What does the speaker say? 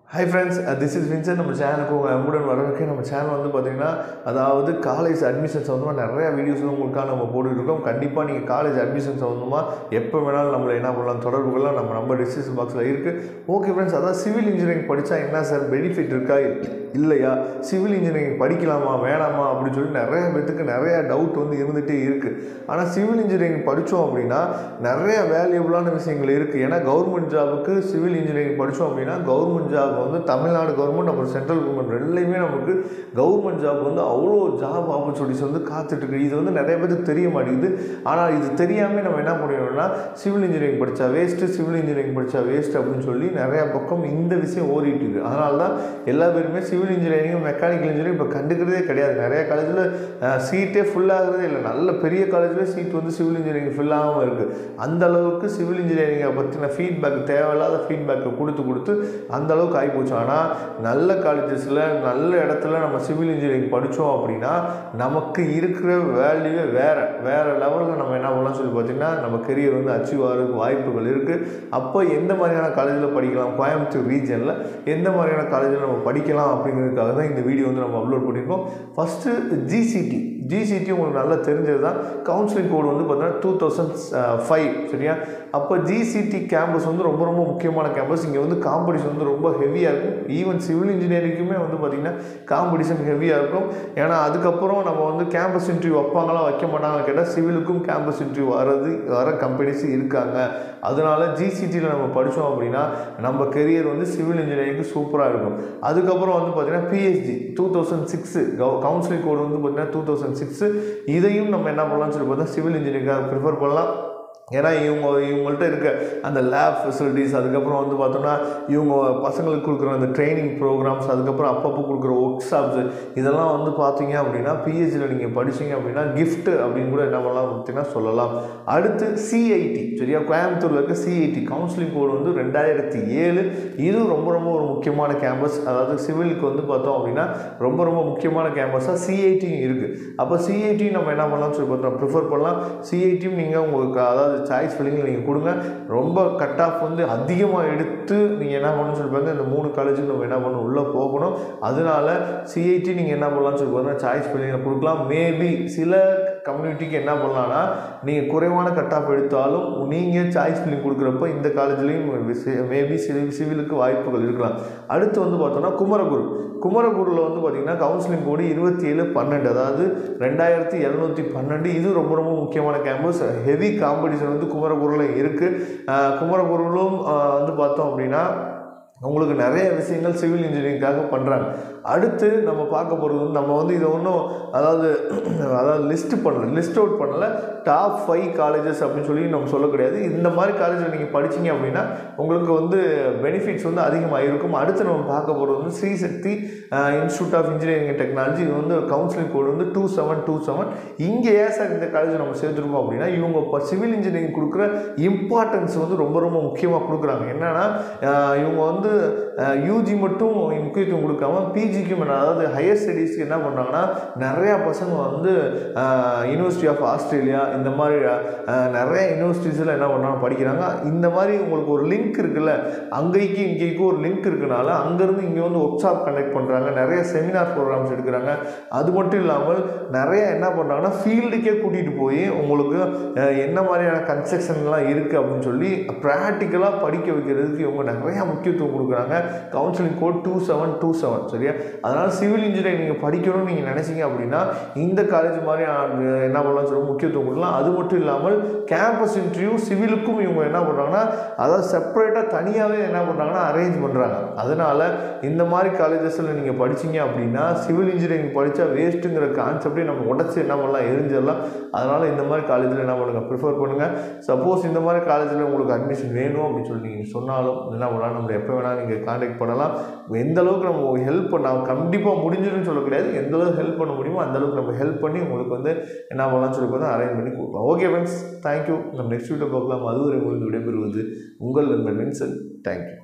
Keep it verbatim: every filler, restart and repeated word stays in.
Hi friends, uh, this is Vincent. நம்ம சேனலுக்கு உங்கள் அன்புடன் வரவேற்க. நம்ம சேனல் வந்து பார்த்தீங்கன்னா அதாவது காலேஜ் அட்மிஷன் சம்மந்தமாக நிறையா வீடியோஸ் உங்களுக்காக நம்ம போட்டுருக்கோம். கண்டிப்பாக நீங்கள் காலேஜ் அட்மிஷன் சம்மந்தமாக எப்போ வேணாலும் நம்மளை என்ன பண்ணலாம் தொடர்புகள்லாம் நம்ம நம்பர் டிஸ்கிரிப்ஷன் பாக்ஸில் இருக்குது. ஓகே ஃப்ரெண்ட்ஸ், அதாவது சிவில் இன்ஜினியரிங் படித்தா என்ன சார் பெனிஃபிட் இருக்கா இல்லையா, சிவில் இன்ஜினியரிங் படிக்கலாமா வேணாமா அப்படின்னு சொல்லி நிறைய பேத்துக்கு நிறையா டவுட் வந்து இருந்துகிட்டே இருக்குது. ஆனால் சிவில் இன்ஜினியரிங் படித்தோம் அப்படின்னா நிறைய வேல்யூபிளான விஷயங்கள் இருக்குது. ஏன்னா கவர்மெண்ட் ஜாபுக்கு சிவில் இன்ஜினியரிங் படித்தோம் அப்படின்னா கவர்மெண்ட் ஜாப் வந்து தமிழ்நாடு கவர்மெண்ட் அப்புறம் சென்ட்ரல் கவர்மெண்ட் ரெண்டுலேயுமே நமக்கு கவர்மெண்ட் ஜாப் வந்து அவ்வளோ ஜாப் ஆப்பர்ச்சுனிட்டிஸ் வந்து காத்துட்ருக்கு. இது வந்து நிறைய பேருக்கு தெரிய மாட்டேங்குது. ஆனால் இது தெரியாமல் நம்ம என்ன பண்ணிடணும்னா சிவில் இன்ஜினியரிங் படித்தா வேஸ்ட்டு, சிவில் இன்ஜினியரிங் படித்தா வேஸ்ட்டு அப்படின்னு சொல்லி நிறையா பக்கம் இந்த விஷயம் ஓடிட்டு இருக்குது. அதனால தான் எல்லா பேருமே சிவில் இன்ஜினியரிங் மெக்கானிக்கல் இன்ஜினியரிங் இப்போ கண்டுக்கிறதே கிடையாது. நிறைய காலேஜில் சீட்டே ஃபுல்லாகிறதே இல்லை. நல்ல பெரிய காலேஜில் சீட் வந்து சிவில் இன்ஜினியரிங் ஃபில் ஆகாமல் இருக்குது. அந்த அளவுக்கு சிவில் இன்ஜினியரிங்கை பற்றின ஃபீட்பேக் தேவையில்லாத ஃபீட்பேக்கை கொடுத்து கொடுத்து அந்த அளவுக்கு ஆகிப்போச்சு. ஆனால் நல்ல காலேஜஸில் நல்ல இடத்துல நம்ம சிவில் இன்ஜினியரிங் படித்தோம் அப்படின்னா நமக்கு இருக்கிற வேல்யூவே வேறு வேறு லெவலில் நம்ம என்ன பண்ணலாம் சொல்லி பார்த்திங்கன்னா நம்ம கெரியர் வந்து அச்சீவ் ஆகிறதுக்கு வாய்ப்புகள் இருக்குது. அப்போ எந்த மாதிரியான காலேஜில் படிக்கலாம், கோயம்புத்தூர் ரீஜனில் எந்த மாதிரியான காலேஜில் நம்ம படிக்கலாம் அப்படிங்கிறதுக்காக தான் இந்த வீடியோ வந்து நம்ம அப்லோட் பண்ணியிருக்கோம். ஃபஸ்ட்டு ஜிசிடி ஜிசிடி உங்களுக்கு நல்லா தெரிஞ்சது தான். கவுன்சிலிங் கோடு வந்து பார்த்தீங்கன்னா டூ தௌசண்ட் ஃபைவ் சரியா. அப்போ ஜிசிடி கேம்பஸ் வந்து ரொம்ப ரொம்ப முக்கியமான கேம்பஸ். இங்கே வந்து காம்படிஷன் வந்து ரொம்ப ஹெவியாக இருக்கும். ஈவன் சிவில் இன்ஜினியரிங்குமே வந்து பார்த்திங்கன்னா காம்படிஷன் ஹெவியாக இருக்கும். ஏன்னா அதுக்கப்புறம் நம்ம வந்து கேம்பஸ் இன்டர்வியூ வைப்பாங்களா வைக்க மாட்டாங்கன்னு கேட்டால் சிவிலுக்கும் கேம்பஸ் இன்டர்வியூ வரது வர கம்பெனிஸ் இருக்காங்க. அதனால ஜிசிடியில் நம்ம படித்தோம் அப்படின்னா நம்ம கெரியர் வந்து சிவில் இன்ஜினியரிங்க்கு சூப்பராக இருக்கும். அதுக்கப்புறம் வந்து பார்த்திங்கன்னா PhD two thousand six counselling code வந்து பார்த்திங்கன்னா டூ தௌசண்ட் சிக்ஸு இதையும் நம்ம என்ன பண்ணலாம்னு சொல்லி பார்த்தா சிவில் இன்ஜினியரிங்காக ப்ரிஃபர் பண்ணலாம். ஏன்னா இவங்க இவங்கள்ட்ட இருக்க அந்த லேப் ஃபெசிலிட்டிஸ், அதுக்கப்புறம் வந்து பார்த்தோம்னா இவங்க பசங்களுக்கு கொடுக்குற அந்த ட்ரைனிங் ப்ரோக்ராம்ஸ், அதுக்கப்புறம் அப்பப்போ கொடுக்குற ஒர்க் ஷாப்ஸு இதெல்லாம் வந்து பார்த்தீங்க அப்படின்னா பிஹெச்டியில் நீங்கள் படிச்சிங்க அப்படின்னா கிஃப்ட்டு அப்படின்னு கூட என்ன பண்ணலாம் பார்த்தீங்கன்னா சொல்லலாம். அடுத்து சிஐடி சரியா, கோயம்புத்தூரில் இருக்க சிஐடி கவுன்சிலிங் கோடு வந்து ரெண்டாயிரத்தி ஏழு இதுவும் ரொம்ப ரொம்ப ஒரு முக்கியமான கேம்பஸ். அதாவது சிவிலுக்கு வந்து பார்த்தோம் அப்படின்னா ரொம்ப ரொம்ப முக்கியமான கேம்பஸாக சிஐடியும் இருக்குது. அப்போ சிஐடியும் நம்ம என்ன பண்ணலாம்னு சொல்லி பார்த்தோம் ப்ரிஃபர் பண்ணலாம். சிஐடியும் நீங்கள் உங்களுக்கு அதாவது சாய்ஸ் ஃபில்லிங்கில் நீங்கள் கொடுங்க. ரொம்ப கட் ஆஃப் வந்து அதிகமாக எடுத்து நீங்கள் என்ன பண்ணணும்னு சொல்லி பாருங்க. இந்த மூணு காலேஜுக்கு நம்ம என்ன பண்ணணும் உள்ளே போகணும். அதனால சிஐடி நீங்கள் என்ன பண்ணலாம்னு சொல்லி பாருங்க சாய்ஸ் ஃபில்லிங்கில் கொடுக்கலாம். மேபி சில கம்யூனிட்டிக்கு என்ன பண்ணலான்னா நீங்கள் குறைவான கட் ஆஃப் எடுத்தாலும் நீங்கள் சாய்ஸ் ஃபில்லிங் கொடுக்குறப்ப இந்த காலேஜ்லேயும் மேபி சிவில் சிவிலுக்கு வாய்ப்புகள் இருக்கலாம். அடுத்து வந்து பார்த்தோம்னா குமரகுரு குமரகுருவில் வந்து பார்த்திங்கன்னா கவுன்சிலிங் கோடு இருபத்தி ஏழு பன்னெண்டு அதாவது ரெண்டாயிரத்தி எழுநூற்றி பன்னெண்டு இது ரொம்ப ரொம்ப முக்கியமான கேம்பஸ். ஹெவி காம்படிஷன் வந்து குமரகுருவில் இருக்குது. குமரகுருவிலும் வந்து பார்த்தோம் அப்படின்னா உங்களுக்கு நிறைய விஷயங்கள் சிவில் இன்ஜினியரிங்காக பண்ணுறாங்க. அடுத்து நம்ம பார்க்க போகிறது வந்து நம்ம வந்து இதை ஒன்றும் அதாவது அதாவது லிஸ்ட்டு பண்ணல லிஸ்ட் அவுட் பண்ணலை டாப் ஃபைவ் காலேஜஸ் அப்படின்னு சொல்லி நம்ம சொல்ல கிடையாது. இந்த மாதிரி காலேஜில் நீங்கள் படிச்சிங்க அப்படின்னா உங்களுக்கு வந்து பெனிஃபிட்ஸ் வந்து அதிகமாக இருக்கும். அடுத்து நம்ம பார்க்க போகிறது வந்து Sri Shakthi institute of engineering and technology. இது வந்து கவுன்சிலிங் கோடு வந்து டூ செவன் டூ செவன் இங்கே ஏன் சார் இந்த காலேஜ் நம்ம சேர்த்துருக்கோம் அப்படின்னா இவங்க இப்போ சிவில் இன்ஜினியரிங் கொடுக்குற இம்பார்ட்டன்ஸ் வந்து ரொம்ப ரொம்ப முக்கியமாக கொடுக்குறாங்க. என்னென்னா இவங்க வந்து யூஜி மட்டும் முக்கியத்துவம் கொடுக்காம பிஜிக்கும் அதாவது ஹையர் ஸ்டடீஸ்க்கு என்ன பண்ணுறாங்கன்னா நிறையா பசங்க வந்து யூனிவர்சிட்டி ஆஃப் ஆஸ்திரேலியா இந்த மாதிரி நிறைய யூனிவர்சிட்டிஸில் என்ன பண்ணுறாங்க படிக்கிறாங்க. இந்த மாதிரி உங்களுக்கு ஒரு லிங்க் இருக்குல்ல, அங்கேக்கு இங்கேக்கும் ஒரு லிங்க் இருக்குனால அங்கேருந்து இங்கே வந்து ஒர்க் ஷாப் கண்டக்ட் பண்ணுறாங்க, நிறைய செமினார் ப்ரோக்ராம்ஸ் எடுக்கிறாங்க. அது மட்டும் இல்லாமல் நிறைய என்ன பண்ணுறாங்கன்னா ஃபீல்டுக்கே கூட்டிகிட்டு போய் உங்களுக்கு என்ன மாதிரியான கன்ஸ்ட்ரக்ஷன்லாம் இருக்குது அப்படின்னு சொல்லி ப்ராக்டிக்கலாக படிக்க வைக்கிறதுக்கு இவங்க நிறையா முக்கியத்துவம் கொடுக்குறாங்க. Counselling code two seven two seven சரியா. அதனால் சிவில் இன்ஜினியரிங் நீங்கள் படிக்கணும்னு நீங்கள் நினைச்சிங்க அப்படின்னா இந்த காலேஜ் மாதிரி என்ன பண்ணலாம் சொல்லி முக்கியத்துவம் கொடுக்கலாம். அது மட்டும் இல்லாமல் கேம்பஸ் இன்டர்வியூ சிவிலுக்கும் இவங்க என்ன பண்ணுறாங்கன்னா அதாவது செப்பரேட்டாக தனியாகவே என்ன பண்ணுறாங்கன்னா அரேஞ்ச் பண்ணுறாங்க. அதனால் இந்த மாதிரி காலேஜஸில் நீங்கள் படிச்சிங்க அப்படின்னா சிவில் இன்ஜினியரிங் படித்தா வேஸ்ட்டுங்கிற கான்செப்டே நம்ம உடச்சி என்ன பண்ணலாம் எரிஞ்சிடலாம். அதனால் இந்த மாதிரி காலேஜில் என்ன பண்ணுங்கள் ப்ரிஃபர் பண்ணுங்கள். சப்போஸ் இந்த மாதிரி காலேஜில் உங்களுக்கு அட்மிஷன் வேணும் அப்படின்னு சொல்லி நீங்கள் சொன்னாலும் என்ன பண்ணலாம் நம்ம எப்போ வேணால் நீங்கள் கான்டாக்ட் பண்ணலாம். எந்த அளவுக்கு நம்ம ஹெல்ப் பண்ண கண்டிப்பாக முடிஞ்சிடும்னு சொல்ல கிடையாது. எந்த அளவுக்கு ஹெல்ப் பண்ண முடியுமோ அந்த அளவுக்கு நம்ம ஹெல்ப் பண்ணி உங்களுக்கு வந்து என்ன பண்ணலாம்னு சொல்லி வந்து அரேஞ்ச் பண்ணி கொடுக்கலாம். Okay friends, thank you. நம்ம நெக்ஸ்ட் வீடியோ பார்க்கலாம். அதுவரை உங்களுக்கு விடைபெறுவது உங்கள் நண்பன் வின்சென்ட். தேங்க்யூ.